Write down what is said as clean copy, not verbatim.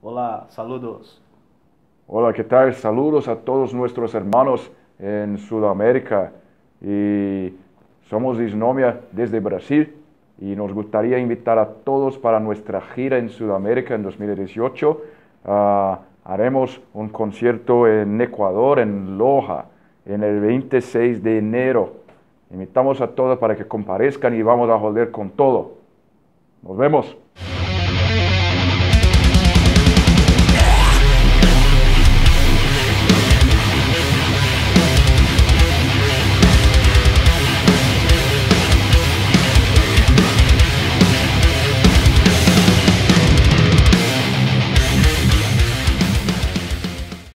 Hola, saludos. Hola, ¿qué tal? Saludos a todos nuestros hermanos en Sudamérica. Y somos Isnomia desde Brasil y nos gustaría invitar a todos para nuestra gira en Sudamérica en 2018. Haremos un concierto en Ecuador, en Loja, en el 26 de enero. Invitamos a todos para que comparezcan y vamos a joder con todo. Nos vemos.